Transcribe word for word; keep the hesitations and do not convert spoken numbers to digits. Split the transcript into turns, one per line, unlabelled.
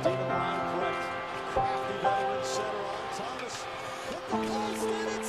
Reinprecht. Crafty veteran center on Thomas. Hit the post and